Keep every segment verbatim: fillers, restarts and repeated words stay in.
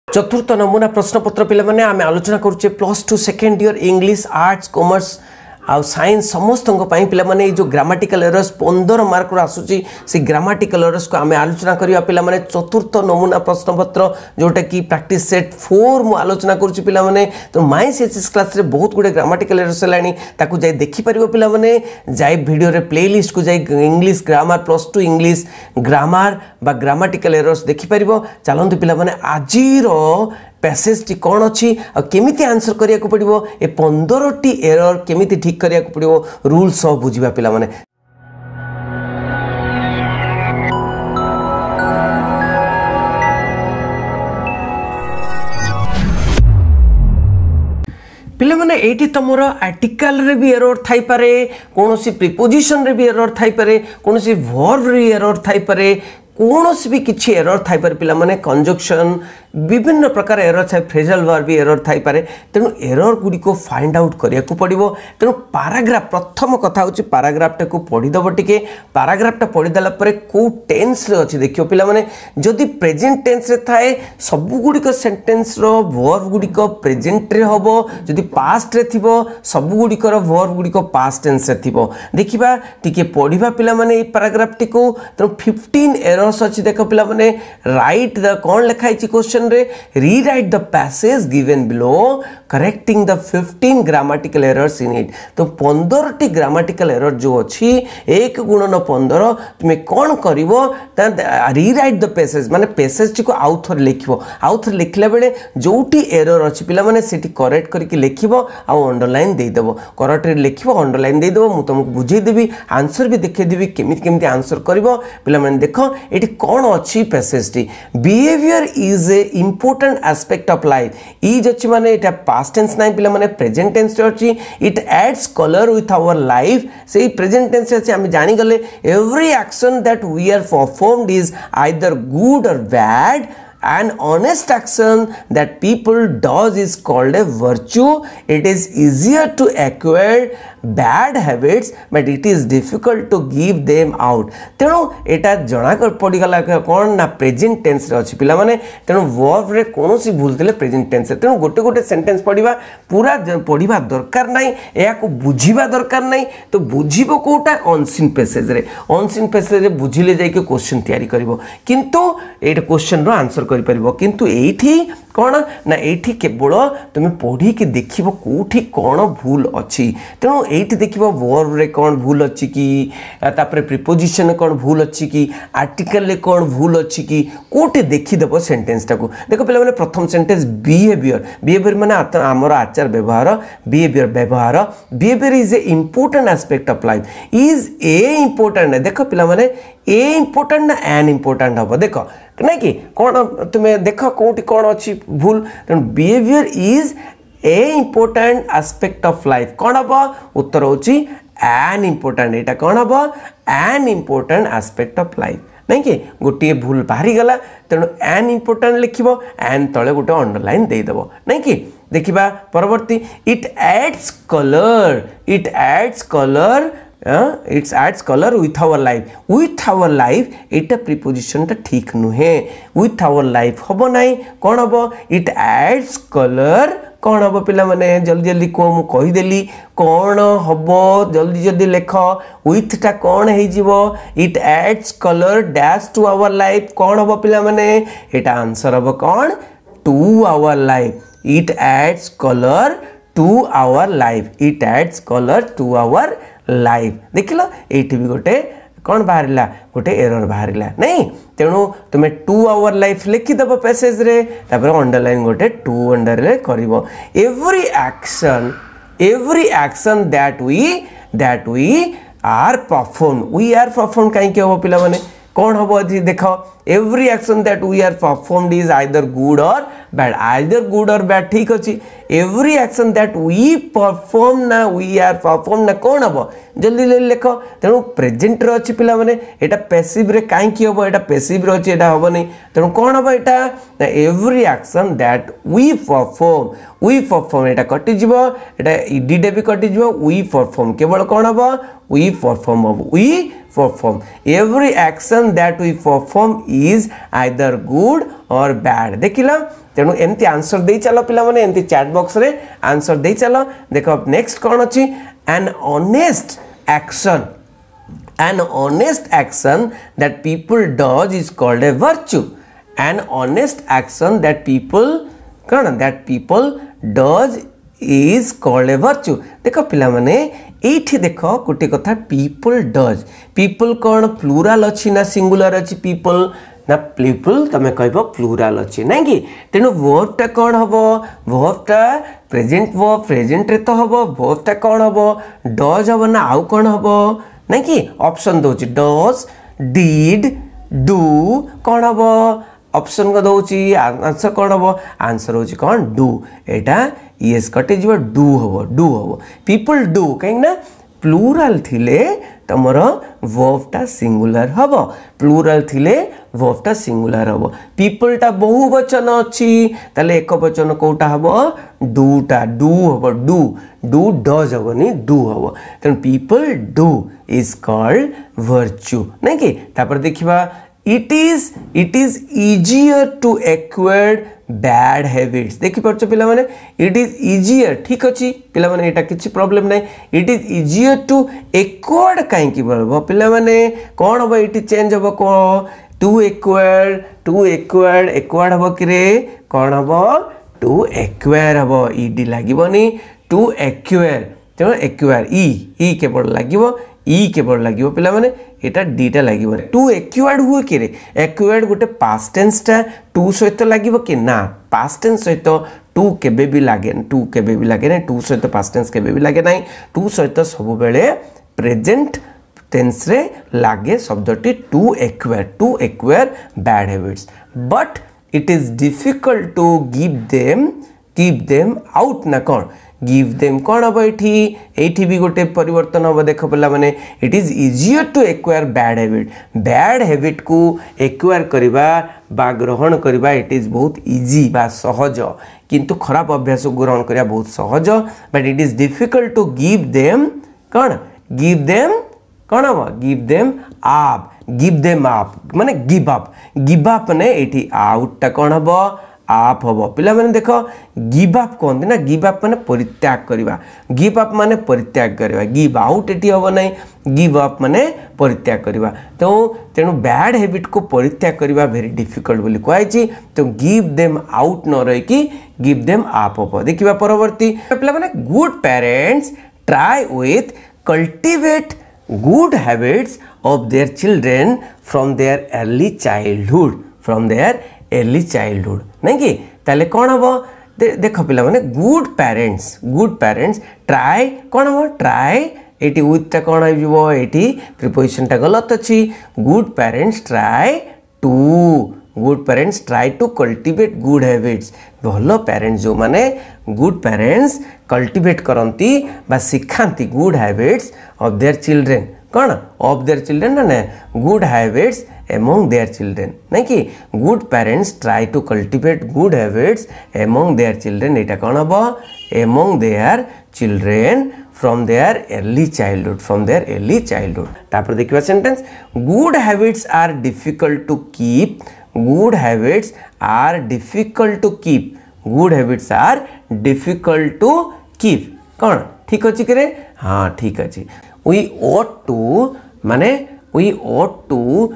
चतुर्थ नमूना प्रश्नपत्र पिला माने आमे आलोचना करूचे plus two second year English arts commerce आ साइंस समस्त पिला माने जो ग्रामाटिकल एरर्स पंद्रह मार्क आसूची से ग्रामाटिकल एरर्स को आमे आलोचना करिया पिला माने चतुर्थ नमूना प्रश्नपत्र जोटा कि प्रैक्टिस सेट फोर मु आलोचना करूची पिला माने तो माय सीएचएस क्लास रे बहुत गुडे ग्रामाटिकल एरर्स लानी ताकू जाय देखि परिबो पिला माने जाय वीडियो रे प्लेलिस्ट को जाय English grammar plus two English grammar बा ग्रामाटिकल एरर्स देखि परिबो चलंतु पिला माने आजीरो पैसेज टी कौन अच्छी और केमिति आंसर करिया को पड़िबो ए पंद्रह टी एरर केमिति ठीक करिया को पड़िबो रूल सब बुझिबा पिला माने पिले माने एटी तमरो आर्टिकल रे भी एरर थाई पारे कोनोसी प्रीपोजिशन रे भी एरर थाई पारे कोनोसी वर्ब रे एरर थाई पारे कोनोसी भी किछि एरर थाई पारे पिला माने कंजक्शन विभिन्न प्रकार एरर थाई फ्रेजल वर्ब भी एरर थाई पारे तेनु एरर गुडी को फाइंड आउट करिया को पड़िबो तेनु पैराग्राफ प्रथम कथा होछि पैराग्राफ टा को पढि दबो टिके पैराग्राफ टा पढि दला परे को टेंस रे अछि देखियो पिला माने जदि प्रेजेंट टेंस रे थाए सब गुडी को सेंटेंस रो वर्ब गुडी को प्रेजेंट रे होबो जदि पास्ट रे थिबो सब गुडी को वर्ब गुडी को पास्ट टेंस रे थिबो देखिबा टिके पढिबा पिला माने ए पैराग्राफ टी को तेनु फिफ्टीन एरर्स अछि देखो पिला माने राइट द कोन लिखाइ छि क्वेश्चन रे rewrite the passage given below correcting the fifteen grammatical errors in it तो पंद्रह टी grammatical error जो अछि एक गुणन पंद्रह तुमे कोन करिवो त rewrite the passage माने passage टी को आउथर लिखिबो आउथर लिखला बेले जोटी एरर अछि पिला माने सेठी करेक्ट करके लिखिबो आ अंडरलाइन दे देबो करेक्ट लिखिबो अंडरलाइन दे देबो मु तुमको बुझे देबी आंसर भी देखे देबी केमिति केमिति आंसर करिवो पिला माने देखो एठी कोन अछि passage टी behaviour is a important aspect of life is अच्छी माने इटा past tense नहीं पिला माने present tense रे अच्छी it adds color with our life से present tense अच्छी हमें जानी गले every action that we are performed is either good or bad. An honest action that people does is called a virtue. It is easier to acquire bad habits but it is difficult to give them out. तेणु एटा जना कर पड़ी गला कौन ना present tense रे अछि पिला माने तेणु वर्ब रे कोनोसी भूल देले प्रेजेंट टेंस तेणु गोटे गोटे सेंटेंस पढ़िबा पूरा पढ़िबा दरकार नाही एया को बुझिबा दरकार नाही तो बुझिबो कोटा अनसीन पैसेज रे अनसीन पैसेज रे बुझिले जाय के क्वेश्चन तयारी करबो किंतु एटा क्वेश्चन रो आंसर करि परिबो किंतु एठी कोन ना एठी केवल तुम पढ़ी कि देखिबो कोठी कोन भूल अछि तेणु एठी देखिबो वर्ब रे कोन भूल अछि कि तापर प्रीपोजिशन में कोन भूल अछि कि आर्टिकल रे कोन भूल अछि कि कोठी देखि देबो सेंटेंस टाको देखो पहले माने प्रथम सेंटेंस बिहेवियर बिहेवियर माने हमर आचार व्यवहार बिहेवियर व्यवहार behaviour is a important aspect of life is a important देखो पिला माने ए इंपोर्टेंट ना एन इंपोर्टेंट हो देखो नहीं कि कौन तुम्हें देख कौटी कौन अच्छी भूल behaviour is a important aspect of life कौन हम उत्तर होची एन इंपोर्टेंट एटा कौन हम an important aspect of life नहीं कि गोटे भूल बाहरी गला तेणु एन इंपोर्टेंट लिखिबो एन तले गोटे अंडरलाइन दे देबो नहीं कि देखिबा परवर्ती it adds colour it adds colour it's adds colour with our life with our life एटा प्रीपोजिशन टा ठीक नुहे विथ आवर लाइफ हबो नाही कोन हबो इट एड्स कलर कौन हम पिला माने जल्दी जल्दी को मु कहि देली कौन हबो जल्दी जल्दी लेख विथ टा कौन हे जीवो it adds colour dash to our life कौन हबो पिला माने एटा आंसर हबो कौन to our life it adds colour to our life it adds colour to our life देखिल ये भी गोटे कौन बाहर गोटे एरर बाहर नहीं तेणु तुम्हें टू आवर लाइफ लिखिदेव पैसेज रे तापर अंडरलाइन गोटे टू अंडर रे करिवो every action every action that we that we are perform we are perform कहीं हम पिला माने कौन हम देख every action that we are performed is either good or bad either good or bad ठीक अच्छी every action that we perform ना वी आर परफॉर्म ना कौन हम जल्दी जल्दी लिख तेणु प्रेजेंट रे अच्छी पिला माने एटा पैसिव रे काई की हम एटा पैसिव रे अच्छी एटा हम नहीं तेणु कौन हम एटा every action that we perform we perform एटा कटि जीवो एटा ईडी डे भी कटि जीवो वी परफॉर्म केवल कौन हम वी परफॉर्म हम we perform every action that we perform is either good or bad देखिला तेणु एमती आंसर दे चलो पिला माने एमती चैट बॉक्स रे आंसर दे चलो देखो नेक्स्ट कौन अच्छी an honest action an honest action that people does is called a virtue an honest action that people कौन that people does is called a virtue देख पिला माने एठी देख गोटे कथा पीपल डज पीपल कौन प्लूराल अच्छी ना सिंगुलर अच्छी पीपल ना पीपल तमें कह प्लूराल अच्छी ना कि तेणु वर्बटा कौन हम वर्बटा प्रेजेंट वर्ब प्रेजेंट रे तो हम वर्बटा कौन हम डज हम ना आउ कौन हम ना कि ऑप्शन दउची डज डिड डू कौन हम ऑप्शन को दउची आंसर कौन हम आंसर होची कौन डू एटा यस कटे जीव डू हम डू हम पीपल डू कहीं ना प्लूराल थिले तमर वर्बटा सिंगुलर हम प्लूराल थिले वर्बटा सिंगुलर हम पीपलटा बहुवचन अच्छी ताले एक वचन कोटा हम डूटा डू हम डू डू डज हबनी डू हम तेणु people do is called virtue नहीं कि तापर देखिबा it is it is easier to acquire bad habits देखि परछ पिला माने इट इज इजियर ठीक अछि पिला माने एटा किछि प्रॉब्लम नै it is easier to acquire काई कि बोलबो पिला माने कोन हो इट चेंज हो को to acquire to acquire acquire हो कि रे कोन हो टू एक्वायर हो ईडी लागिबोनी टू एक्वायर तेनो एक्वायर ई ई केवल लागिबो ई केवल लागिबो पिला माने एटा डीटा लागिबो टू एक्वायर्ड हुए कि रे एक्वायर्ड गोटे पास्ट टेंस टा टू सहित लागिबो कि ना पास्ट टेंस सहित टू केबे भी लागे टू केबे भी लागे ना टू सहित पास्ट टेंस केबे भी लागे नाही टू सहित सब बेले प्रेजेंट टेंस रे लागे शब्दटी to acquire to acquire bad habits but it is difficult to give them keep them out ना कौन गिव देम कौन हम ये ये भी गोटे परिवर्तन हम देख पिला माने it is easier to acquire bad habit bad habit को एक्वायर करवा बा ग्रहण करवा इट इज बहुत इजी बा सहज किंतु खराब अभ्यास को ग्रहण करवा बहुत सहज but it is difficult to give them कौन गिव देम कौन हम गिव देम आप गिव देम आप माने गिव अप गिव अप ने ये आउटा कौन हम आप हम पिला माने देखो गिव अप कहते ना गिव अप माने परित्याग करवा गिव अप माने परित्याग करवा गिव आउट एटी हम ना गिव अप माने परित्याग करवा तो तेणु बैड हैबिट को परित्याग करवा वेरी डिफिकल्ट बोली कहै तो गिव देम आउट न रही कि गिव देम आप हम देखिबा परवर्ती पिला माने good parents try with cultivate good habits of their children from their early childhood from their early childhood नहीं कि ताले कौन हम दे, देख पिला माने good parents good parents try कौन हम ट्राई एटी विथ टा कौन हो एटी प्रिपोजिशन टा गलत अच्छी good parents try to good parents try to cultivate good habits भल पेरेंट्स जो माने गुड पेरेंट्स कल्टिवेट करती बा सिखाती good habits of their children कौन ऑफ देयर चिल्ड्रेन ना good habits among their children नहीं कि good parents try to cultivate good habits among their children एटा कौन हम among their children from their early childhood from their early childhood तापर देखिबा sentence good habits are difficult to keep good habits are difficult to keep good habits are difficult to keep कौन ठीक अच्छी कि हाँ ठीक अच्छे वी ought टू माने we ought to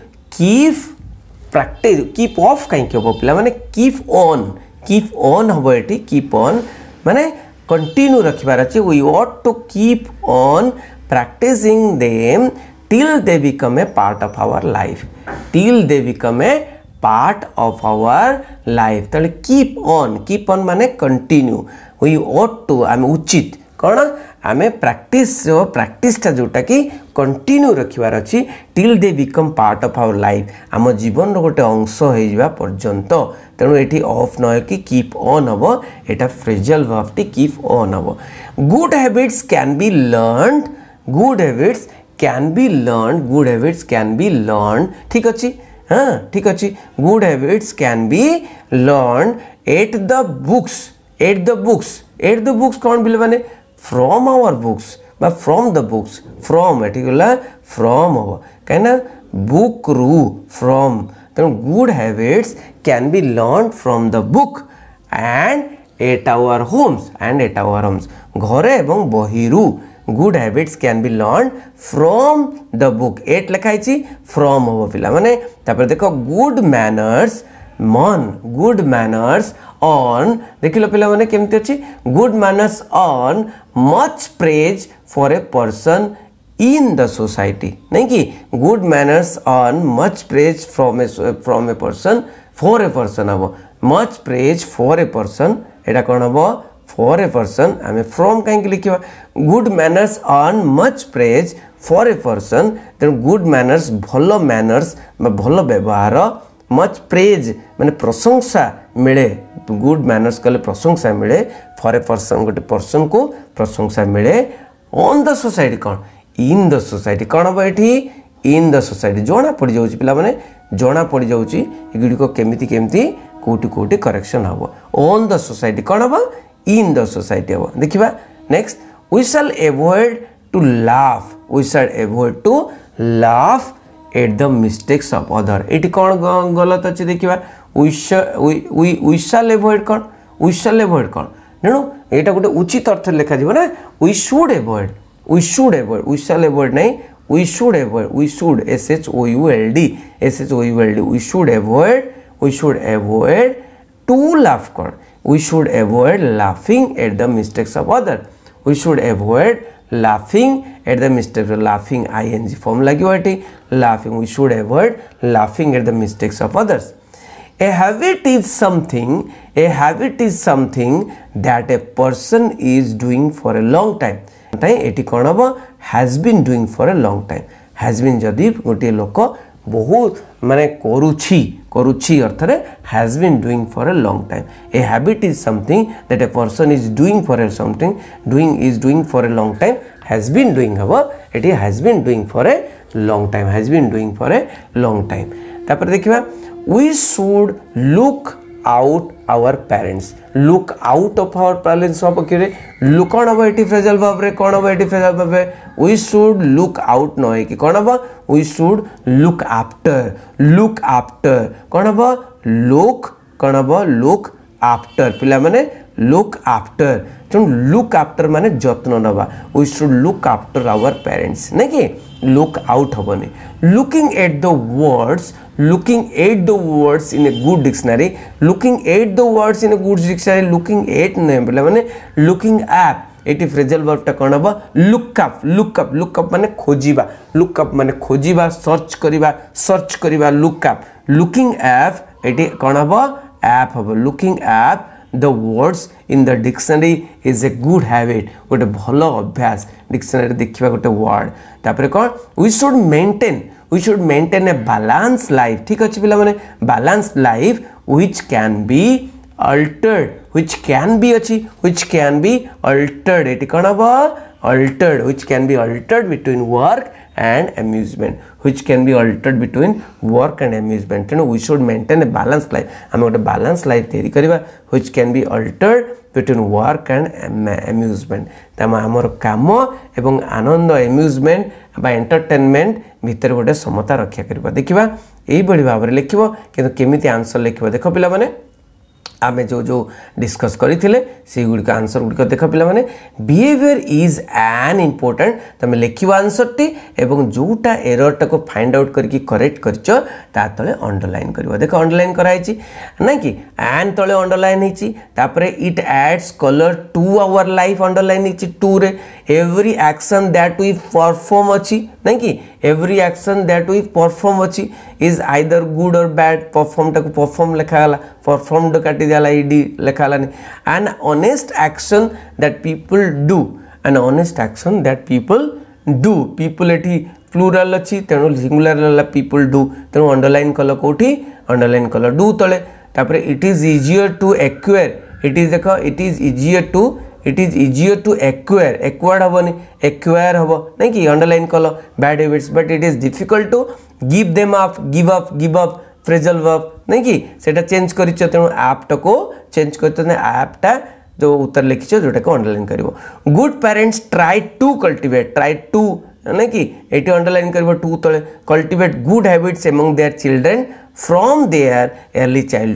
keep practice keep off कहीं हम पिला माने कीप ऑन कीप ऑन हम ये कीप ऑन माने कंटिन्यू रखिबार अच्छे we ought to keep on practicing them till they become a part of our life till they become a part of our life ताले कीप ऑन कीप ऑन माने continue we ought to आम उचित कौन आम practice प्रैक्टिसटा जोटा कि continue रखिबार अच्छी till they become part of our life आम जीवन गोटे अंश हो पर्यंत तेणु ये ऑफ न कि कीप ऑन हम यहाँ फ्रेजल वर्ब टी कीप ऑन हम good habits can be learned good habits can be learn good habits can be learn ठीक अच्छे हाँ ठीक अच्छे good habits can be learn at the books at the books at the books कौन बिल माने from our books बा from the books from एटी गला फ्रॉम हम कहीं बुक रू फ्रॉम तेणु good habits can be learn from the book and at our homes and at our homes घरे एवं बहिरु good habits can be learned from the book at लिखाई from हम पिला माने तापर देखो good manners मन good manners on देखिलो पिला माने केमती अछि good manners on much praise for a person in the society नहीं कि good manners on much praise from a from a person for a person अब much praise for a person एटा कौन अब for a person आमे from कहीं लिखिबा good manners on much praise for a person then good manners भलो manners भलो व्यवहार much praise माने प्रशंसा मिले good manners कले प्रशंसा मिले for a person गोटे person को प्रशंसा मिले on the society कौन in the society कौन अब एठी in the society जोना पड़ी जाउची पिला माने जोना पड़ी जाउची एगुडी को केमिति केमिति कोटी कोटी करेक्शन हबो on the society कौन अब in the society हबो देखिबा next we shall avoid to laugh we shall avoid to laugh at the mistakes of other एठी कौन गलत अछि देखिबा we shall we we we shall avoid कौन we shall avoid कौन नेनो एटा गोटे उचित अर्थ लेखा जीव ना we should avoid we should avoid we shall avoid नहीं we should avoid we should s h o u l d s h o u l d we should avoid we should avoid to laugh कौन we should avoid laughing at the mistakes of other we should avoid laughing at the mistakes laughing ing form लगी एठी laughing we should avoid laughing at the mistakes of others a habit is something a habit is something that a person is doing for a long time ताई एटी कोन हबो has been doing for a long time has been जदी गोटे लोक बहुत माने करूछि करूछि अर्थ रे has been doing for a long time a habit is something that a person is doing for a something doing is doing for a long time has been doing हबो एटी has been doing for a long time has been doing for a long time तापर देखिबा we should look out our parents look out of our parents सब केरे look कौन अब एटी phrasal verb रे कौन अब एटी फ्रेजल verb रे we should look out न है कि कौन अब we should look after look after कौन अब look कौन अब look after पिला माने look after तो look after माने जत्न नबा we should look after our parents नहीं कि look out हबनी looking at the words looking at the words in a good dictionary looking at the words in a good dictionary looking at नहीं बोला माने looking at एटी phrasal verb टा कोन हबो look up look up look up माने खोजिबा look up माने खोजिबा सर्च करिबा सर्च करिबा look up looking at एटी कोन हबो app हबो looking at the words in the dictionary is a good habit गोटे भलो अभ्यास डिक्शनरी देखिबा गोटे वर्ड तापर कोन we should maintain we should maintain a balanced life ठीक अछि पिला माने balanced life which can be altered which can be अछि which can be altered एटी कोन हबो altered which can be altered between work and amusement which can be altered between work and amusement तेनो we should maintain a balanced life हम गोटे balanced life तैयारी करिबा which can be altered between work and amusement तमा हमर काम एवं आनंद amusement बा entertainment भीतर गोटे समता रक्षा करिबा देखिबा एई बडी भाबरे लिखिबो किंतु केमिति आंसर लिखिबो देखो पिला माने आमे जो जो डिस्कस करिथिले से गुडी का आंसर गुडी को देखो पिला माने बिहेवियर इज एन इंपोर्टेंट तमे लेखिबा आंसर टी एवं जोटा एरर टा को फाइंड आउट करके करेक्ट करचो ता तळे अंडरलाइन करबो देखो अंडरलाइन कराइची नै कि एन तळे अंडरलाइन हिची तापरे it adds colour to our life underline हिची टू रे every action that we perform अछि नै कि every action that we perform अछि is either good or bad perform टा को परफॉर्म लिखाला परफॉर्मड काटी दियाला ईडी लिखाला an honest action that people do an honest action that people do people एठी प्लूरल अछि तेनु सिंगुलर ला पीपल डू तेनु अंडरलाइन कल कोठी अंडरलाइन कल डू तळे तापरे it is easier to acquire it is देखो it is easier to it is easier to acquire acquired हबनी acquire हबो नहीं कि अंडरलाइन कलो bad habits but it is difficult to give them up give up give up phrasal verb नहीं कि सेटा change करिछ तेनु आप टा को चेंज करते ने आप टा जो उत्तर लिखिछ जोटा को अंडरलाइन करिवो good parents try to cultivate try to नहीं कि एटी अंडरलाइन करिवो टू तळे cultivate good habits among their children from their early childhood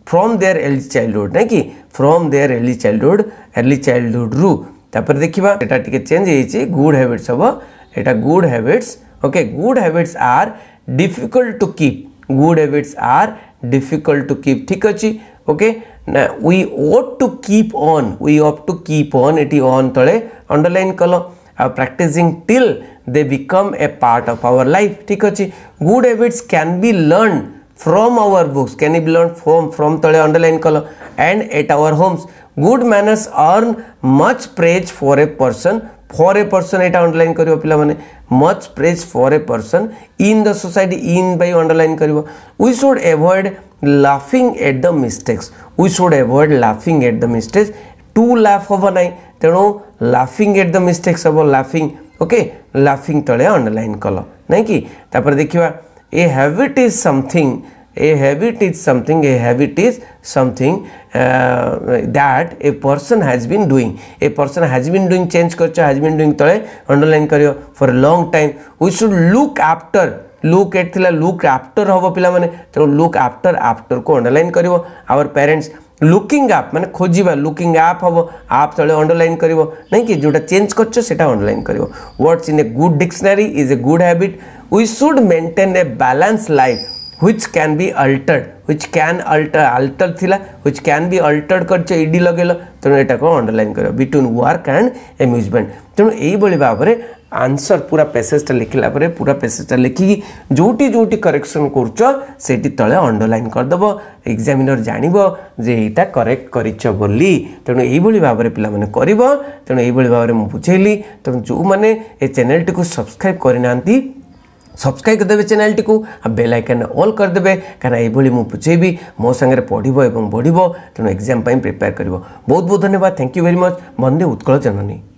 from their early childhood ना कि from their early childhood early childhood रु तापर देखिबा एटा टिके चेंज हेछि गुड हैबिट्स हबो एटा good habits okay good habits are difficult to keep good habits are difficult to keep ठीक अछि ओके ना we ought to keep on we ought to keep on एटी on तळे अंडरलाइन कलो practicing till they become a part of our life ठीक अछि good habits can be learned from our books can be learned from from तळे underline कलो and at our homes good manners earn much praise for a person for a person एटा underline करियो पिला माने much praise for a person in the society in by underline करियो we should avoid laughing at the mistakes we should avoid laughing at the mistakes to laugh होबो नै तेणु laughing at the mistakes होबो laughing okay laughing तळे underline कलो नै कि तापर देखिबा a habit is something a habit is something a habit is something uh, that a person has been doing a person has been doing change करछ has been doing तळे underline करियो for a long time we should look after look at थिला look after होबो पिला माने तेणु look after after को underline करियो our parents लुकिंग आप माने खोजिबा लुकिंग आप हबो आप तळे अंडरलाइन करिवो नै कि जोटा चेंज करछ सेटा अंडरलाइन करिवो words in a good dictionary is a good habit we should maintain a balance life which can be altered which can alter alter थिला which can be altered करछ ईडी लगेलो तेणु एटा को अंडरलाइन करियो between work and amusement तेणु एई बळी भाबरे आंसर पूरा पैसेज टा लिखिला परे पूरा पैसेज टा लिखि जोटी जोटी करेक्शन करछ सेटी तळे अंडरलाइन कर दबो एग्जामिनर जानिबो जे एटा करेक्ट करिछ बोली तेणु एई बळी भाबरे पिला माने करिवो तेणु एई बळी भाबरे मु बुझेली तेणु जो माने ए चैनल टी को सब्सक्राइब करिनांती सब्सक्राइब करदे चैनल टी को बेल आइकन ऑल करदे कारण ये मुझे बुझेबी मो संगे पढ़ो और बढ़ो तेणु एग्जाम प्रिपेयर कर बहुत बहुत धन्यवाद thank you very much Vande Utkal Janani.